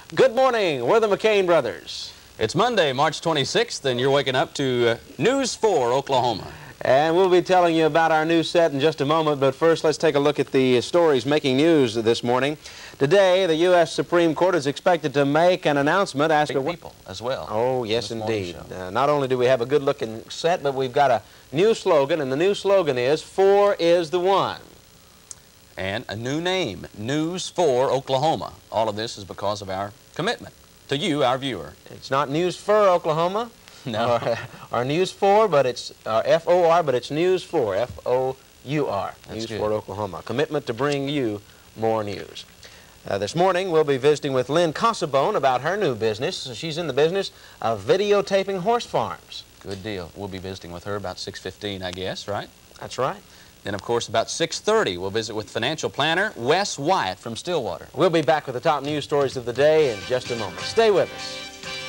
Good morning, we're the McCain brothers. It's Monday, March 26th, and you're waking up to News 4 Oklahoma. And we'll be telling you about our new set in just a moment, but first let's take a look at the stories making news this morning. Today, the U.S. Supreme Court is expected to make an announcement asking people as well. Oh, yes, indeed. Not only do we have a good-looking set, but we've got a new slogan, and the new slogan is, 4 is the one. And a new name, News 4 Oklahoma. All of this is because of our commitment to you, our viewer. It's not News for Oklahoma. No. Or News 4, but it's F-O-R, but it's News 4, F-O-U-R, News 4 Oklahoma. Commitment to bring you more news. This morning, we'll be visiting with Lynn Cassabone about her new business. She's in the business of videotaping horse farms. Good deal. We'll be visiting with her about 6:15, I guess, right? That's right. Then, of course, about 6:30, we'll visit with financial planner Wes Wyatt from Stillwater. We'll be back with the top news stories of the day in just a moment. Stay with us.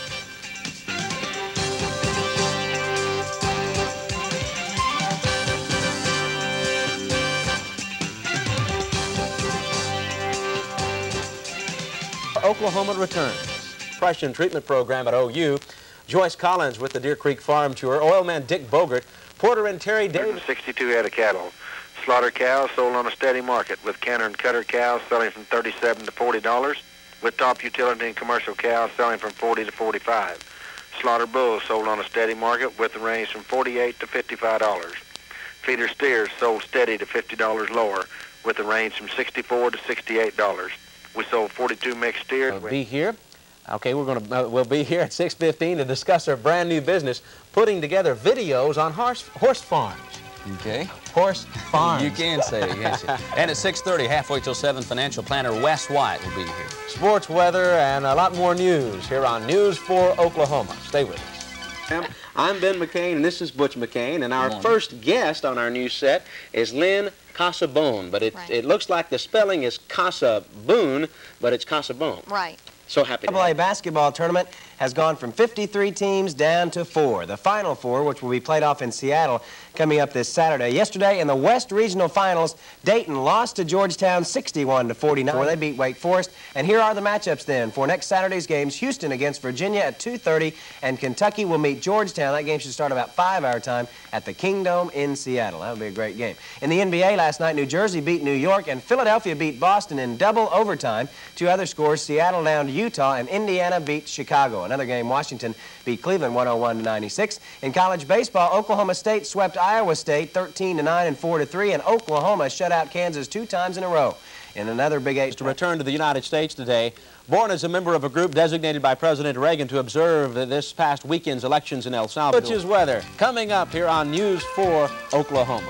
Oklahoma returns. Depression treatment program at OU. Joyce Collins with the Deer Creek Farm Tour. Oilman Dick Bogert. Porter and Terry Davis. 62 head of cattle. Slaughter cows sold on a steady market, with canner and cutter cows selling from $37 to $40, with top utility and commercial cows selling from $40 to $45. Slaughter bulls sold on a steady market, with the range from $48 to $55. Feeder steers sold steady to $50 lower, with the range from $64 to $68. We sold 42 mixed steers. We'll be here. Okay, we'll be here at 6:15 to discuss our brand new business, putting together videos on horse farms. Okay. Horse farms. You can say it, yes. And at 6:30, halfway till 7, financial planner Wes Wyatt will be here. Sports, weather, and a lot more news here on News 4 Oklahoma. Stay with us. I'm Ben McCain, and this is Butch McCain, and our first guest on our new set is Lynn Cassabone, but it looks like the spelling is Cassabone, but it's Cassabone. Right. So happy to AA basketball tournament has gone from 53 teams down to 4. The Final Four, which will be played off in Seattle, coming up this Saturday. Yesterday, in the West Regional Finals, Dayton lost to Georgetown 61 to 49. They beat Wake Forest. And here are the matchups then for next Saturday's games. Houston against Virginia at 2:30, and Kentucky will meet Georgetown. That game should start about 5 our time at the Kingdome in Seattle. That would be a great game. In the NBA last night, New Jersey beat New York, and Philadelphia beat Boston in double overtime. Two other scores, Seattle down to Utah, and Indiana beat Chicago. Another game, Washington beat Cleveland 101 to 96. In college baseball, Oklahoma State swept Iowa State 13 to 9 and 4 to 3, and Oklahoma shut out Kansas 2 times in a row. In another Big 8 to return to the United States today, born as a member of a group designated by President Reagan to observe this past weekend's elections in El Salvador. Butch's weather coming up here on News 4 Oklahoma.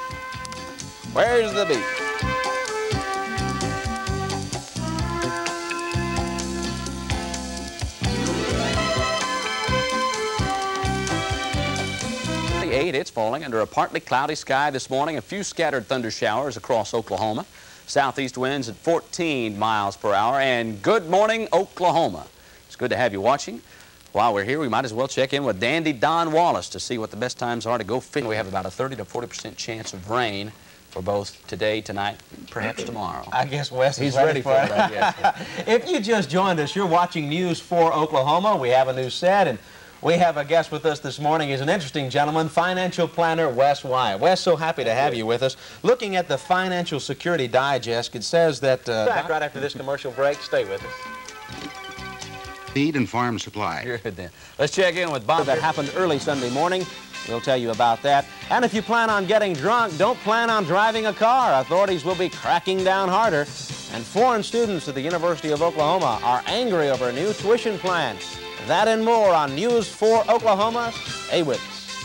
Where's the beat? It's falling under a partly cloudy sky this morning. A few scattered thunder showers across Oklahoma. Southeast winds at 14 miles per hour. And good morning, Oklahoma. It's good to have you watching. While we're here, we might as well check in with Dandy Don Wallace to see what the best times are to go fishing. We have about a 30 to 40% chance of rain for both today, tonight, perhaps tomorrow. I guess Wes is ready for it. Yes. If you just joined us, you're watching News 4 Oklahoma. We have a new set, and we have a guest with us this morning. He's an interesting gentleman, financial planner Wes Wyatt. Wes, so happy to have you with us. Looking at the Financial Security Digest, it says that... back right after this commercial break. Stay with us. Feed and farm supply. Good then. Let's check in with Bob. That happened early Sunday morning. We'll tell you about that. And if you plan on getting drunk, don't plan on driving a car. Authorities will be cracking down harder. And foreign students at the University of Oklahoma are angry over a new tuition plan. That and more on News 4 Oklahoma. Stay with us.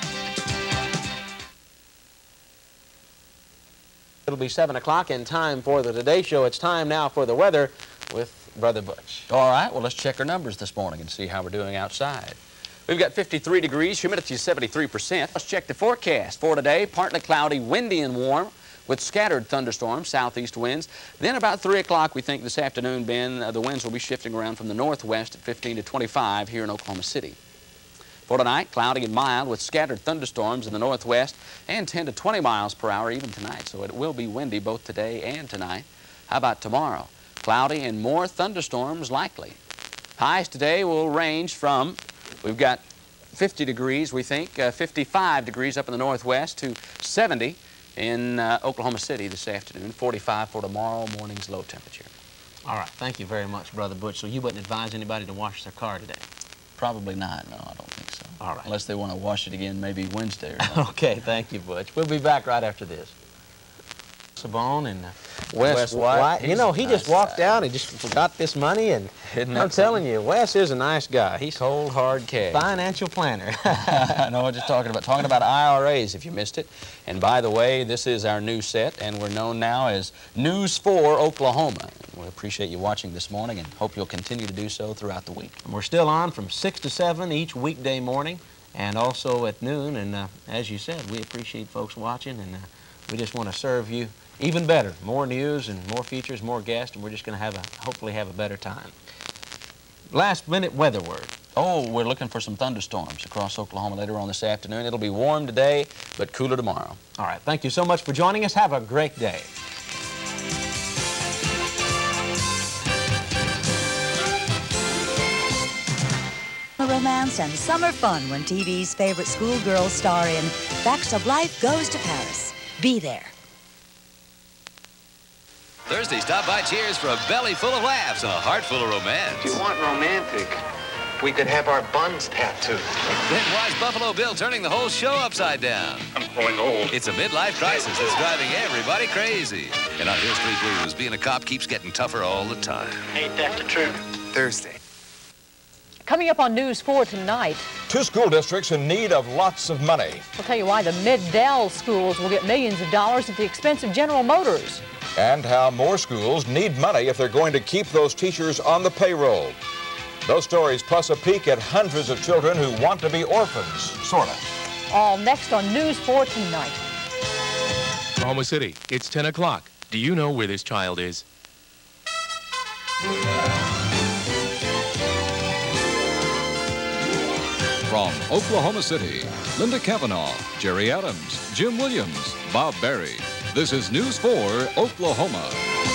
It'll be 7 o'clock in time for the Today Show. It's time now for the weather with Brother Butch. All right, well, let's check our numbers this morning and see how we're doing outside. We've got 53 degrees, humidity is 73%. Let's check the forecast for today. Partly cloudy, windy and warm, with scattered thunderstorms, southeast winds. Then about 3 o'clock, we think this afternoon, Ben, the winds will be shifting around from the northwest at 15 to 25 here in Oklahoma City. For tonight, cloudy and mild with scattered thunderstorms in the northwest and 10 to 20 miles per hour even tonight. So it will be windy both today and tonight. How about tomorrow? cloudy and more thunderstorms likely. Highs today will range from, we've got 50 degrees, we think, 55 degrees up in the northwest to 70 in Oklahoma City this afternoon, 45 for tomorrow morning's low temperature. All right, thank you very much, Brother Butch. So you wouldn't advise anybody to wash their car today? Probably not, no, I don't think so. All right. Unless they want to wash it again maybe Wednesday or something. Okay, thank you, Butch. We'll be back right after this. Sabone and Wes White. You know, he just walked out and just forgot this money, and I'm telling you, Wes is a nice guy. He's cold, hard cash. Financial planner. I know what you're talking about IRAs if you missed it. And by the way, this is our new set, and we're known now as News 4 Oklahoma. We appreciate you watching this morning and hope you'll continue to do so throughout the week. We're still on from 6 to 7 each weekday morning and also at noon. And as you said, we appreciate folks watching, and we just want to serve you even better. More news and more features, more guests, and we're just going to hopefully have a better time. Last minute weather word. Oh, we're looking for some thunderstorms across Oklahoma later on this afternoon. It'll be warm today, but cooler tomorrow. All right, thank you so much for joining us. Have a great day. Romance and summer fun when TV's favorite schoolgirls star in Facts of Life Goes to Paris. Be there. Thursday, stop by Cheers for a belly full of laughs and a heart full of romance. If you want romantic, we could have our buns tattooed. Then why's Buffalo Bill turning the whole show upside down? I'm growing old. It's a midlife crisis that's driving everybody crazy. And on Hill Street Blues, being a cop keeps getting tougher all the time. Ain't that the truth? Thursday. Coming up on News 4 tonight. 2 school districts in need of lots of money. We'll tell you why the Mid-Dell schools will get millions of dollars at the expense of General Motors. And how more schools need money if they're going to keep those teachers on the payroll. Those stories plus a peek at hundreds of children who want to be orphans, sort of. All next on News 4 tonight. Oklahoma City, it's 10 o'clock. Do you know where this child is? From Oklahoma City, Linda Cavanaugh, Jerry Adams, Jim Williams, Bob Barry. This is News 4 Oklahoma.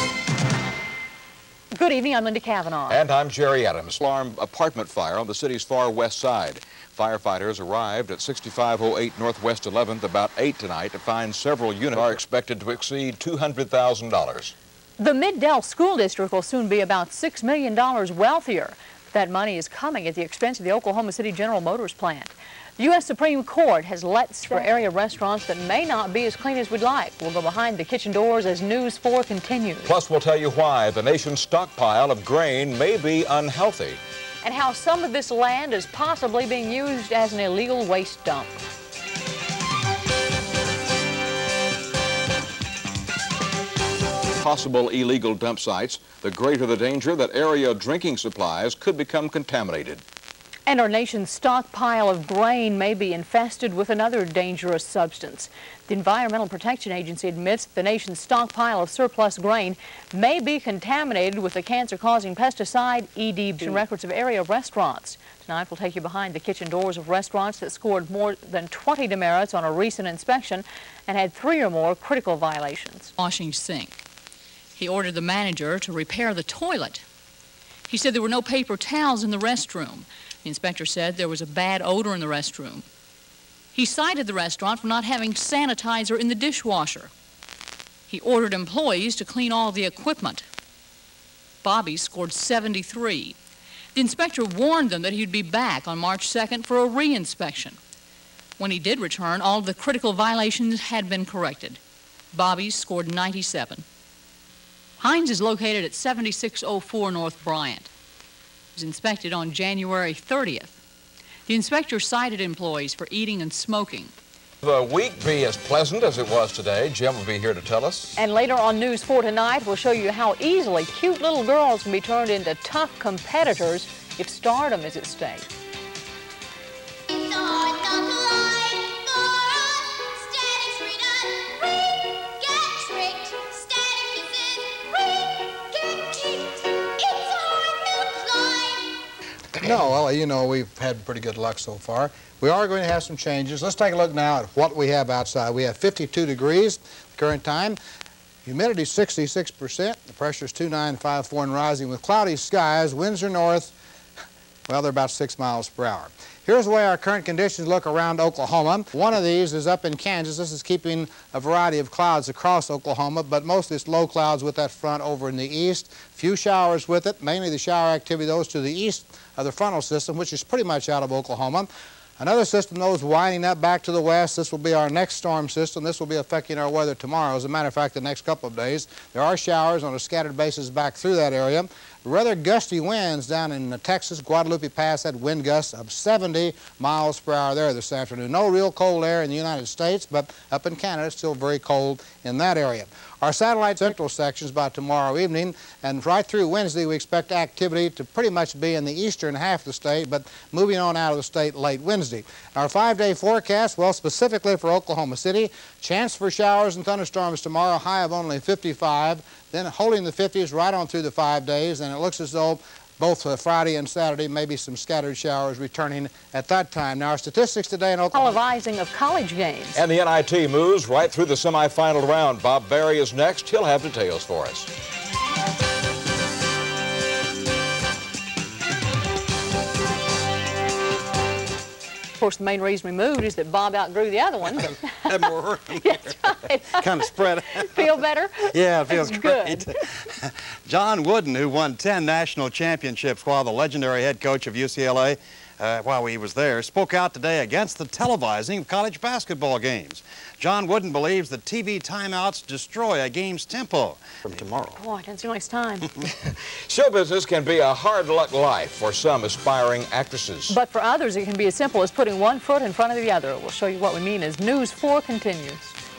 Good evening, I'm Linda Cavanaugh. And I'm Jerry Adams. Alarm apartment fire on the city's far west side. Firefighters arrived at 6508 Northwest 11th about 8 tonight to find several units are expected to exceed $200,000. The Mid-Dell School District will soon be about $6 million wealthier. That money is coming at the expense of the Oklahoma City General Motors plant. The U.S. Supreme Court has let for area restaurants that may not be as clean as we'd like. We'll go behind the kitchen doors as News 4 continues. Plus, we'll tell you why the nation's stockpile of grain may be unhealthy. And how some of this land is possibly being used as an illegal waste dump. Possible illegal dump sites, the greater the danger that area drinking supplies could become contaminated. And our nation's stockpile of grain may be infested with another dangerous substance. The Environmental Protection Agency admits the nation's stockpile of surplus grain may be contaminated with the cancer-causing pesticide EDB. Records of area restaurants. Tonight we'll take you behind the kitchen doors of restaurants that scored more than 20 demerits on a recent inspection and had 3 or more critical violations. Washing sink. He ordered the manager to repair the toilet. He said there were no paper towels in the restroom. The inspector said there was a bad odor in the restroom. He cited the restaurant for not having sanitizer in the dishwasher. He ordered employees to clean all the equipment. Bobby scored 73. The inspector warned them that he'd be back on March 2nd for a re-inspection. When he did return, all of the critical violations had been corrected. Bobby scored 97. Heinz is located at 7604 North Bryant. It was inspected on January 30th. The inspector cited employees for eating and smoking. The week be as pleasant as it was today. Jim will be here to tell us. And later on News 4 tonight, we'll show you how easily cute little girls can be turned into tough competitors if stardom is at stake. No, well, you know, we've had pretty good luck so far. We are going to have some changes. Let's take a look now at what we have outside. We have 52 degrees current time. Humidity 66%. The pressure is 2954 and rising with cloudy skies. Winds are north. Well, they're about 6 miles per hour. Here's the way our current conditions look around Oklahoma. One of these is up in Kansas. This is keeping a variety of clouds across Oklahoma, but mostly it's low clouds with that front over in the east. Few showers with it, mainly the shower activity those to the east of the frontal system, which is pretty much out of Oklahoma. Another system, though, is winding up back to the west. This will be our next storm system. This will be affecting our weather tomorrow. As a matter of fact, the next couple of days. There are showers on a scattered basis back through that area. Rather gusty winds down in Texas. Guadalupe Pass had wind gusts of 70 miles per hour there this afternoon. No real cold air in the United States, but up in Canada, it's still very cold in that area. Our satellite central sections by tomorrow evening, and right through Wednesday, we expect activity to pretty much be in the eastern half of the state, but moving on out of the state late Wednesday. Our 5-day forecast, well, specifically for Oklahoma City, chance for showers and thunderstorms tomorrow, high of only 55, then holding the 50s right on through the 5 days, and it looks as though both Friday and Saturday, maybe some scattered showers returning at that time. Now, our statistics today in Oklahoma. Televising of college games. And the NIT moves right through the semifinal round. Bob Barry is next. He'll have details for us. Of course, the main reason we moved is that Bob outgrew the other one. Had more room. That's right. Kind of spread. Feel better? Yeah, it feels good. great. John Wooden, who won 10 national championships while the legendary head coach of UCLA, while he was there, spoke out today against the televising of college basketball games. John Wooden believes that TV timeouts destroy a game's tempo. From tomorrow. Boy, doesn't seem like it's time. Show business can be a hard-luck life for some aspiring actresses. But for others, it can be as simple as putting one foot in front of the other. We'll show you what we mean as News 4 continues.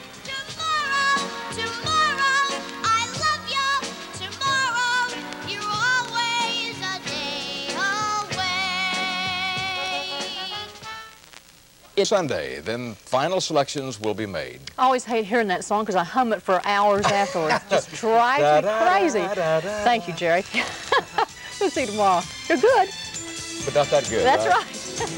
Sunday, then final selections will be made. I always hate hearing that song because I hum it for hours afterwards. It just drives me crazy. Thank you, Jerry. We'll see you tomorrow. You're good. But not that good. That's right.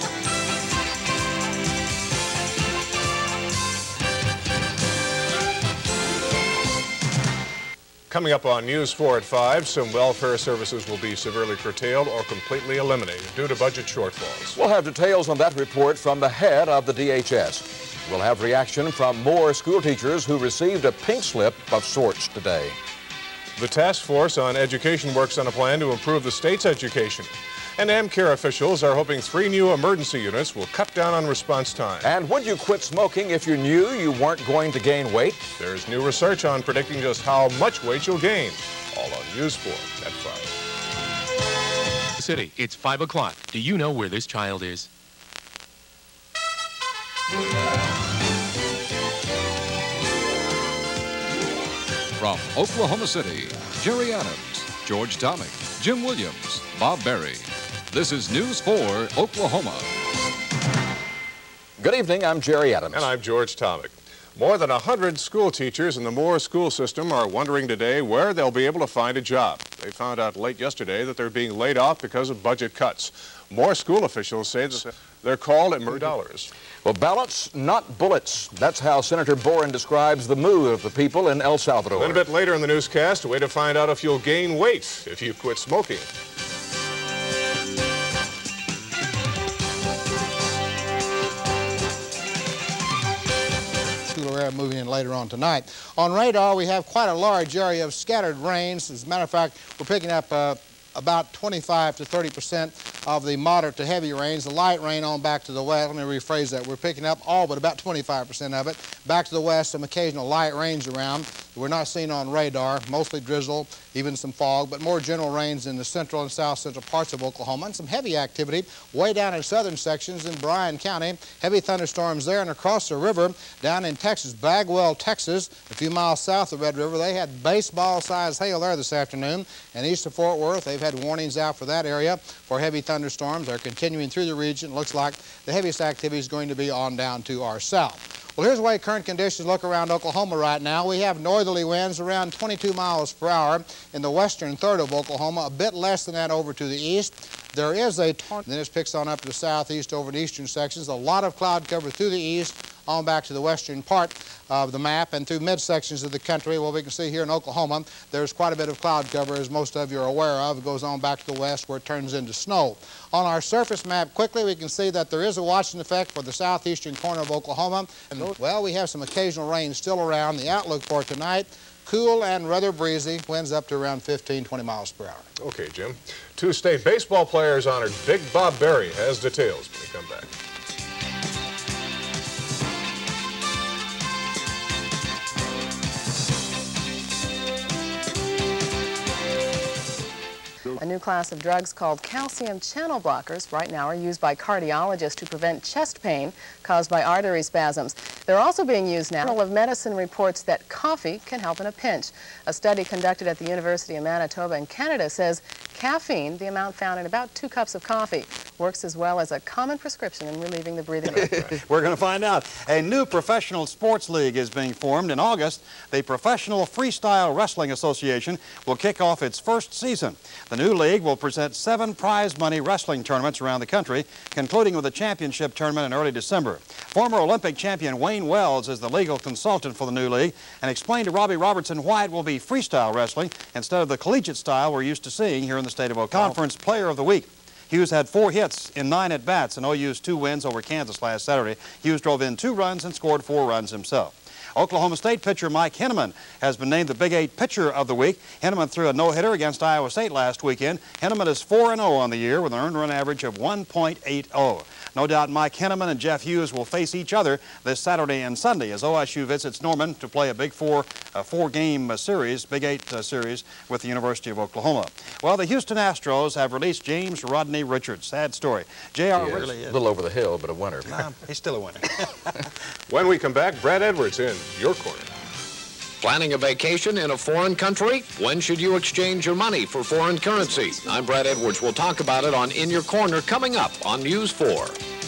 Coming up on News 4 at 5, some welfare services will be severely curtailed or completely eliminated due to budget shortfalls. We'll have details on that report from the head of the DHS. We'll have reaction from more school teachers who received a pink slip of sorts today. The task force on education works on a plan to improve the state's education. And AmCare officials are hoping 3 new emergency units will cut down on response time. And would you quit smoking if you knew you weren't going to gain weight? There's new research on predicting just how much weight you'll gain. All on News 4 at 5. City, it's 5 o'clock. Do you know where this child is? From Oklahoma City, Jerry Adams, George Tomic, Jim Williams, Bob Barry. This is News 4 Oklahoma. Good evening, I'm Jerry Adams. And I'm George Tomic. More than 100 school teachers in the Moore school system are wondering today where they'll be able to find a job. They found out late yesterday that they're being laid off because of budget cuts. Moore school officials say that they're called at $100. Well, ballots, not bullets. That's how Senator Boren describes the mood of the people in El Salvador. Then a bit later in the newscast, a way to find out if you'll gain weight if you quit smoking. Moving in later on tonight. On radar, we have quite a large area of scattered rains. As a matter of fact, we're picking up about 25 to 30% of the moderate to heavy rains. The light rain on back to the west. Let me rephrase that. We're picking up all but about 25% of it. Back to the west, some occasional light rains around. We're not seeing on radar, mostly drizzle, even some fog, but more general rains in the central and south central parts of Oklahoma, and some heavy activity way down in southern sections in Bryan County. Heavy thunderstorms there and across the river down in Texas, Bagwell, Texas, a few miles south of Red River. They had baseball-sized hail there this afternoon. And east of Fort Worth, they've had warnings out for that area for heavy thunderstorms. They're continuing through the region. Looks like the heaviest activity is going to be on down to our south. Well, here's the way current conditions look around Oklahoma right now. We have northerly winds around 22 miles per hour in the western third of Oklahoma, a bit less than that over to the east. There is a tornado, then it picks on up to the southeast over the eastern sections. A lot of cloud cover through the east, on back to the western part of the map and through midsections of the country. Well, we can see here in Oklahoma, there's quite a bit of cloud cover, as most of you are aware of. It goes on back to the west where it turns into snow. On our surface map, quickly, we can see that there is a watching effect for the southeastern corner of Oklahoma. And, well, we have some occasional rain still around. The outlook for tonight, cool and rather breezy, winds up to around 15-20 miles per hour. Okay, Jim. Two state baseball players honored. Big Bob Berry has details when we come back. A new class of drugs called calcium channel blockers right now are used by cardiologists to prevent chest pain caused by artery spasms. They're also being used now. The Journal of Medicine reports that coffee can help in a pinch. A study conducted at the University of Manitoba in Canada says caffeine, the amount found in about 2 cups of coffee, works as well as a common prescription in relieving the breathing ache. We're going to find out. A new professional sports league is being formed in August. The Professional Freestyle Wrestling Association will kick off its first season. The new league will present 7 prize money wrestling tournaments around the country, concluding with a championship tournament in early December. Former Olympic champion Wayne Wells is the legal consultant for the new league and explained to Robbie Robertson why it will be freestyle wrestling instead of the collegiate style we're used to seeing here in the state of Oklahoma. Conference Player of the Week. Hughes had 4 hits in 9 at-bats in OU's 2 wins over Kansas last Saturday. Hughes drove in 2 runs and scored 4 runs himself. Oklahoma State pitcher Mike Henneman has been named the Big 8 Pitcher of the Week. Henneman threw a no-hitter against Iowa State last weekend. Henneman is 4-0 on the year with an earned run average of 1.80. No doubt Mike Henneman and Jeff Hughes will face each other this Saturday and Sunday as OSU visits Norman to play a Big 4-game series, Big 8 series with the University of Oklahoma. Well, the Houston Astros have released James Rodney Richards. Sad story. J.R. really is. A little over the hill, but a winner. Nah, he's still a winner. When we come back, Brad Edwards in your corner. Planning a vacation in a foreign country? When should you exchange your money for foreign currency? I'm Brad Edwards. We'll talk about it on In Your Corner coming up on News 4.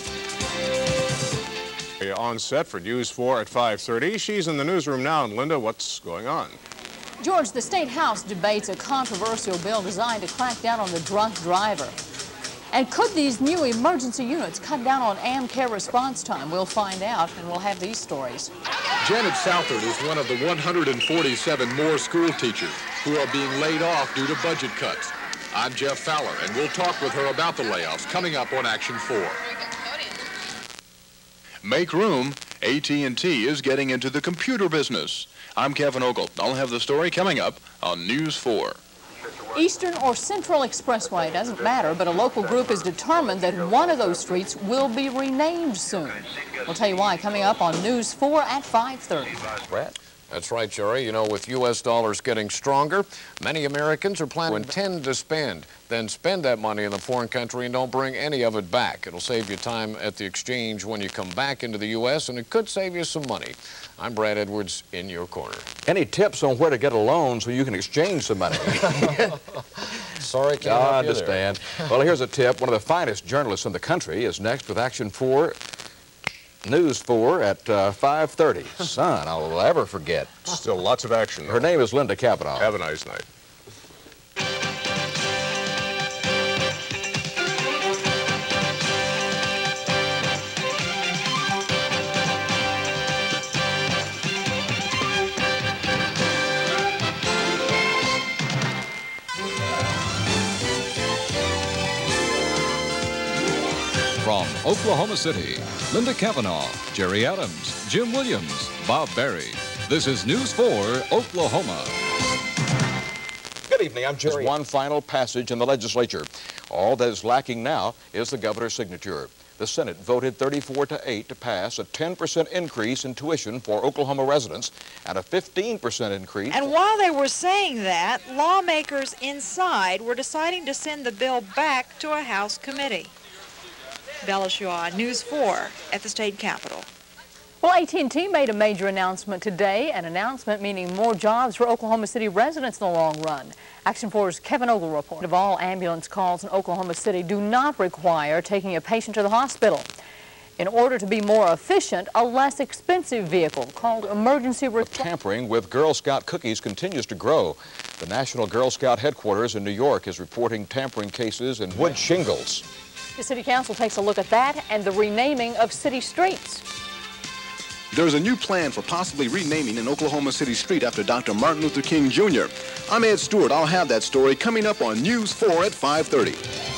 On set for News 4 at 5:30. She's in the newsroom now. And Linda, what's going on? George, the State House debates a controversial bill designed to crack down on the drunk driver. And could these new emergency units cut down on AmCare response time? We'll find out, and we'll have these stories. Janet Southard is one of the 147 more school teachers who are being laid off due to budget cuts. I'm Jeff Fowler, and we'll talk with her about the layoffs coming up on Action 4. Make room. AT&T is getting into the computer business. I'm Kevin Ogle. I'll have the story coming up on News 4. Eastern or Central Expressway, doesn't matter, but a local group is determined that one of those streets will be renamed soon. We'll tell you why coming up on News 4 at 5:30. Brett? That's right, Jerry. You know, with U.S. dollars getting stronger, many Americans are planning to intend to spend, then spend that money in a foreign country and don't bring any of it back. It'll save you time at the exchange when you come back into the U.S., and it could save you some money. I'm Brad Edwards in your corner. Any tips on where to get a loan so you can exchange some money? Sorry, can't I help you understand. Well, here's a tip. One of the finest journalists in the country is next with Action 4. News 4 at 5:30. Son, I'll ever forget. Still lots of action. Her name is Linda Kavanaugh. Have a nice night. From Oklahoma City, Linda Kavanaugh, Jerry Adams, Jim Williams, Bob Barry. This is News 4 Oklahoma. Good evening, I'm Jerry. There's one final passage in the legislature. All that is lacking now is the governor's signature. The Senate voted 34-8 to pass a 10% increase in tuition for Oklahoma residents and a 15% increase. And while they were saying that, lawmakers inside were deciding to send the bill back to a House committee. Bella Shaw, News 4 at the state capitol. Well, AT&T made a major announcement today, an announcement meaning more jobs for Oklahoma City residents in the long run. Action 4's Kevin Ogle reports. Of all ambulance calls in Oklahoma City do not require taking a patient to the hospital. In order to be more efficient, a less expensive vehicle called emergency response. Tampering with Girl Scout cookies continues to grow. The National Girl Scout headquarters in New York is reporting tampering cases in wood shingles. The City Council takes a look at that and the renaming of city streets. There's a new plan for possibly renaming an Oklahoma City street after Dr. Martin Luther King Jr. I'm Ed Stewart. I'll have that story coming up on News 4 at 5:30.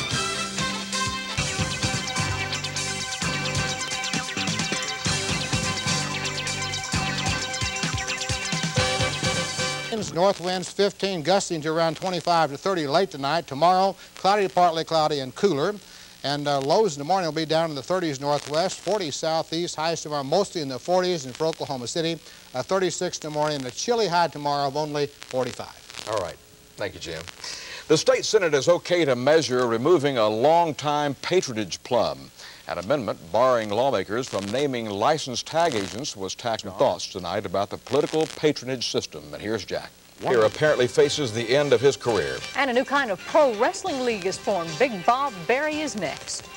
North winds 15, gusting to around 25 to 30 late tonight. Tomorrow, cloudy, partly cloudy, and cooler. And lows in the morning will be down in the 30s northwest, 40 southeast, highs tomorrow mostly in the 40s, and for Oklahoma City, 36 in the morning, and a chilly high tomorrow of only 45. All right. Thank you, Jim. The state Senate is okay to measure removing a long-time patronage plum. An amendment barring lawmakers from naming licensed tag agents was taxing thoughts tonight about the political patronage system. And here's Jack. Here apparently faces the end of his career. And a new kind of pro wrestling league is formed. Big Bob Berry is next.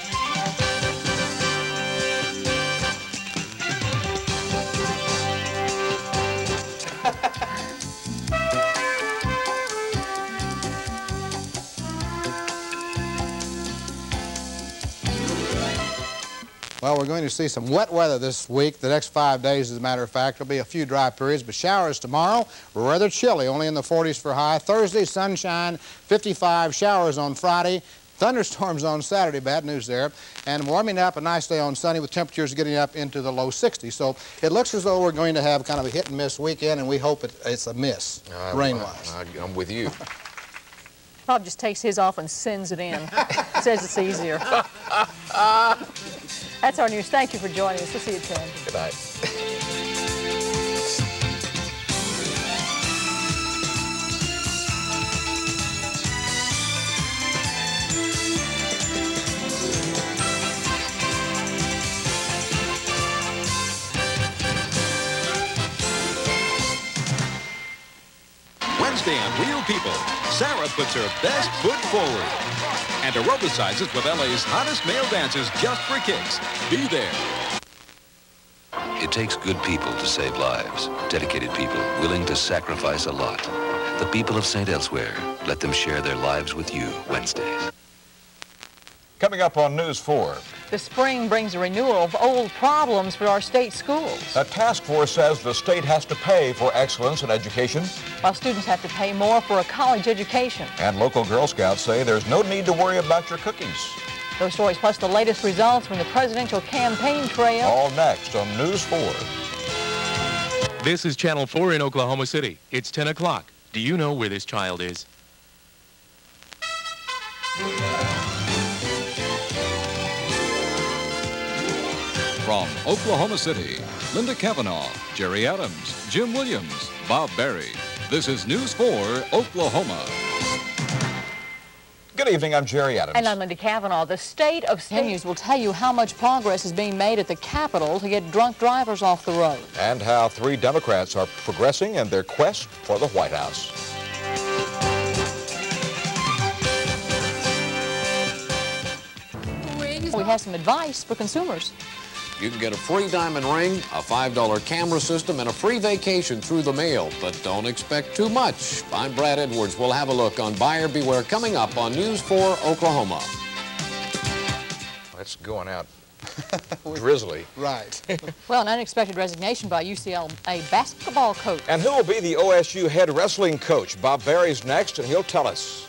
Well, we're going to see some wet weather this week. The next 5 days, as a matter of fact, there'll be a few dry periods, but showers tomorrow, rather chilly, only in the 40s for high. Thursday, sunshine, 55, showers on Friday. Thunderstorms on Saturday, bad news there. And warming up, a nice day on Sunday with temperatures getting up into the low 60s. So it looks as though we're going to have kind of a hit and miss weekend, and we hope it's a miss, rain-wise. I'm with you. Bob just takes his off and sends it in. Says it's easier. That's our news. Thank you for joining us. We'll see you at 10. Good night. Wednesday on Real People, Sarah puts her best foot forward and aerobicizes with LA's hottest male dancers just for kicks. Be there. It takes good people to save lives, dedicated people willing to sacrifice a lot. The people of St. Elsewhere, let them share their lives with you Wednesdays. Coming up on News 4. The spring brings a renewal of old problems for our state schools. A task force says the state has to pay for excellence in education. While students have to pay more for a college education. And local Girl Scouts say there's no need to worry about your cookies. Those stories plus the latest results from the presidential campaign trail. All next on News 4. This is Channel 4 in Oklahoma City. It's 10 o'clock. Do you know where this child is? From Oklahoma City, Linda Cavanaugh, Jerry Adams, Jim Williams, Bob Berry. This is News 4 Oklahoma. Good evening, I'm Jerry Adams. And I'm Linda Cavanaugh. The state of News will tell you how much progress is being made at the Capitol to get drunk drivers off the road. And how 3 Democrats are progressing in their quest for the White House. We have some advice for consumers. You can get a free diamond ring, a $5 camera system, and a free vacation through the mail. But don't expect too much. I'm Brad Edwards. We'll have a look on Buyer Beware coming up on News 4 Oklahoma. It's going out drizzly. Right. Well, an unexpected resignation by UCLA basketball coach. And who will be the OSU head wrestling coach? Bob Berry's next, and he'll tell us.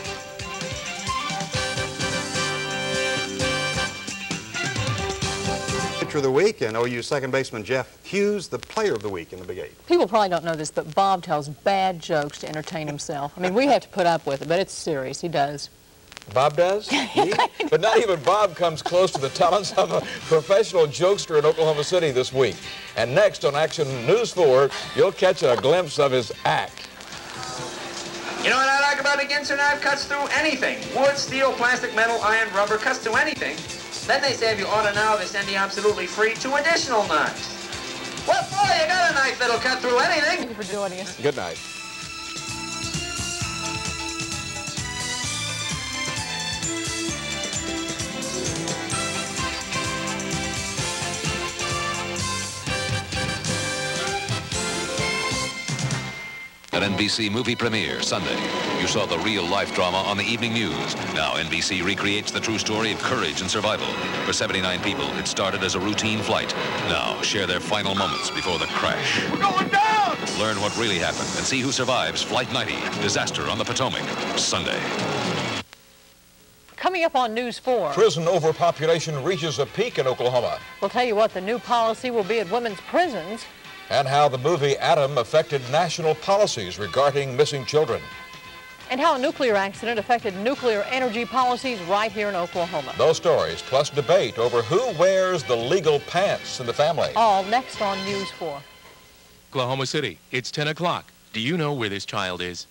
Of the week, and OU second baseman Jeff Hughes, the player of the week in the Big 8. People probably don't know this, but Bob tells bad jokes to entertain himself. I mean, we have to put up with it, but it's serious. He does. Bob does? But not even Bob comes close to the talents of a professional jokester in Oklahoma City this week. And next on Action News 4, you'll catch a glimpse of his act. You know what I like about a Ginser knife? Cuts through anything. Wood, steel, plastic, metal, iron, rubber, cuts through anything. Then they say if you order now, they send you absolutely free 2 additional knives. What for? You got a knife that'll cut through anything. Thank you for joining us. Good night. An NBC movie premiere Sunday. You saw the real-life drama on the evening news. Now NBC recreates the true story of courage and survival. For 79 people, it started as a routine flight. Now share their final moments before the crash. We're going down! Learn what really happened and see who survives Flight 90, Disaster on the Potomac, Sunday. Coming up on News 4. Prison overpopulation reaches a peak in Oklahoma. We'll tell you what the new policy will be at women's prisons. And how the movie Adam affected national policies regarding missing children. And how a nuclear accident affected nuclear energy policies right here in Oklahoma. Those stories, plus debate over who wears the legal pants in the family. All next on News 4. Oklahoma City, it's 10 o'clock. Do you know where this child is?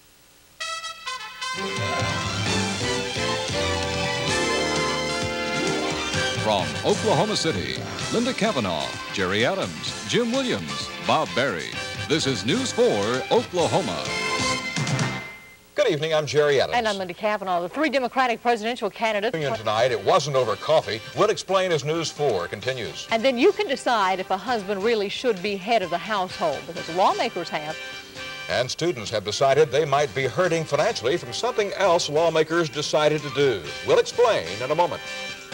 From Oklahoma City, Linda Cavanaugh, Jerry Adams, Jim Williams, Bob Barry. This is News 4 Oklahoma. Good evening, I'm Jerry Adams. And I'm Linda Cavanaugh. The three Democratic presidential candidates... Tonight, it wasn't over coffee. We'll explain as News 4 continues. And then you can decide if a husband really should be head of the household, because lawmakers have. And students have decided they might be hurting financially from something else lawmakers decided to do. We'll explain in a moment.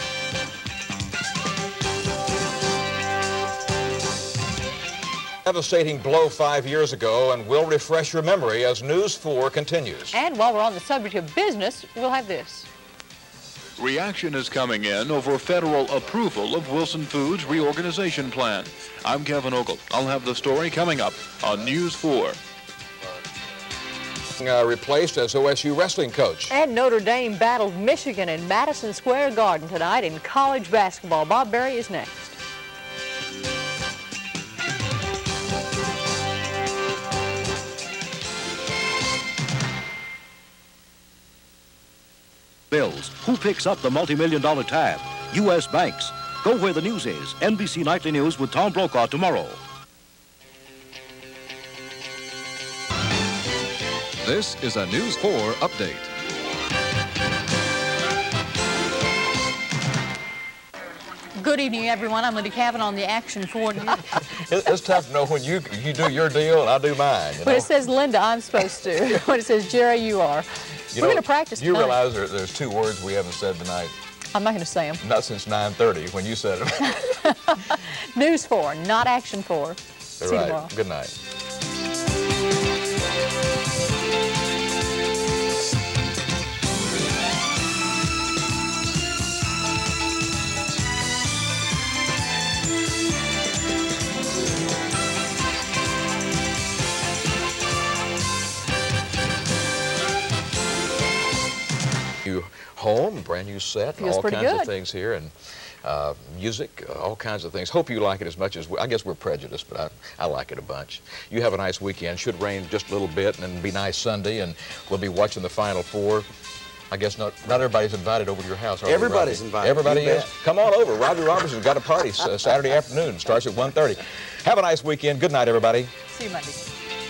Devastating blow 5 years ago, and we'll refresh your memory as News 4 continues. And while we're on the subject of business, we'll have this. Reaction is coming in over federal approval of Wilson Foods' reorganization plan. I'm Kevin Ogle. I'll have the story coming up on News 4. Replaced as OSU wrestling coach. And Notre Dame battled Michigan in Madison Square Garden tonight in college basketball. Bob Barry is next. Bills. Who picks up the multi-million-dollar tab? U.S. banks. Go where the news is. NBC Nightly News with Tom Brokaw tomorrow. This is a News 4 update. Good evening, everyone. I'm Linda Cavanaugh on the Action 4 News. It's tough to know when you do your deal and I do mine. When it says Linda, I'm supposed to. When it says Jerry, you are. We're going to practice You tonight. realize there's two words we haven't said tonight. I'm not going to say them. Not since 9:30 when you said them. News 4, not Action 4. See you Right. tomorrow. Good night. New home, brand new set, Feels all pretty kinds good. of things here, and music, all kinds of things. Hope you like it as much as I guess we're prejudiced, but I like it a bunch. You have a nice weekend. Should rain just a little bit, and then be nice Sunday, and we'll be watching the Final Four. I guess not everybody's invited over to your house. Are Everybody's they, invited. Everybody You is. bet. Come on over. Robbie Robertson's got a party Saturday afternoon. Starts at 1:30. Have a nice weekend. Good night, everybody. See you Monday.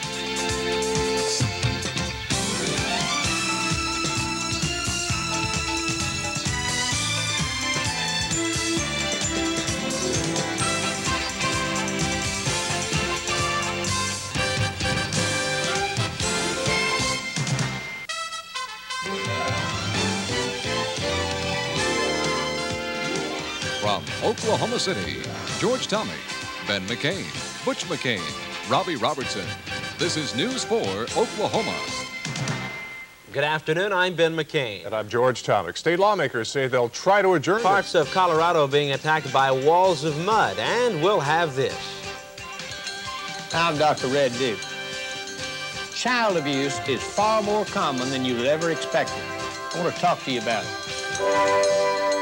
From Oklahoma City, George Tomic, Ben McCain, Butch McCain, Robbie Robertson. This is News 4 Oklahoma. Good afternoon, I'm Ben McCain. And I'm George Tomic. State lawmakers say they'll try to adjourn. Parts of Colorado being attacked by walls of mud, and we'll have this. I'm Dr. Red Duke. Child abuse is far more common than you would ever expect it. I want to talk to you about it.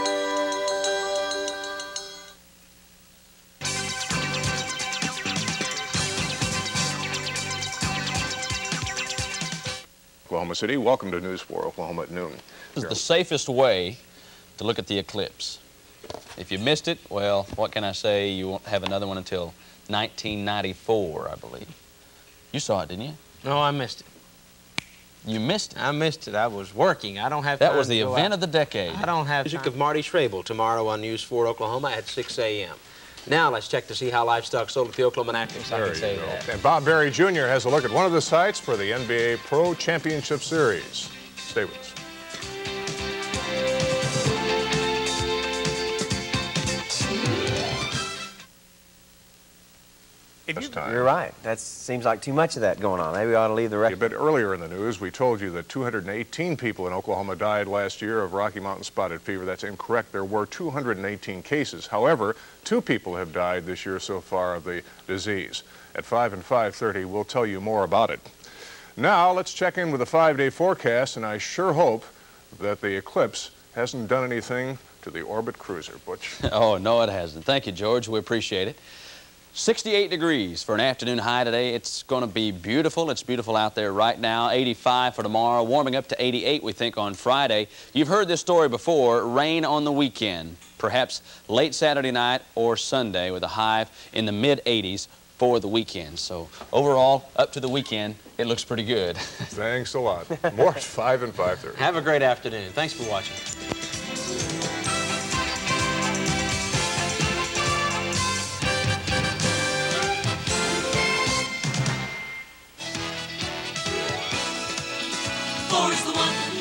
Oklahoma City, welcome to News 4 Oklahoma at noon. This is the safest way to look at the eclipse. If you missed it, well, what can I say? You won't have another one until 1994, I believe. You saw it, didn't you? No, I missed it. You missed it? I missed it. I was working. I don't have time That was the to go event out. of the decade. I don't have music of Marty Schrabel tomorrow on News 4 Oklahoma at 6 a.m. Now let's check to see how livestock sold at the Oklahoma Naturals. I can say that. And Bob Berry Jr. has a look at one of the sites for the NBA Pro Championship Series. Stay with us. You're right. That seems like too much of that going on. Maybe we ought to leave the record. A bit earlier in the news, we told you that 218 people in Oklahoma died last year of Rocky Mountain spotted fever. That's incorrect. There were 218 cases. However, 2 people have died this year so far of the disease. At 5 and 5:30, we'll tell you more about it. Now, let's check in with the 5-day forecast, and I sure hope that the eclipse hasn't done anything to the Orbit Cruiser. Butch? Oh, no, it hasn't. Thank you, George. We appreciate it. 68 degrees for an afternoon high today. It's going to be beautiful. It's beautiful out there right now. 85 for tomorrow, warming up to 88, we think, on Friday. You've heard this story before. Rain on the weekend, perhaps late Saturday night or Sunday, with a high in the mid-80s for the weekend. So overall, up to the weekend, it looks pretty good. Thanks a lot. More at 5 and 5:30. Have a great afternoon. Thanks for watching. Four is the one.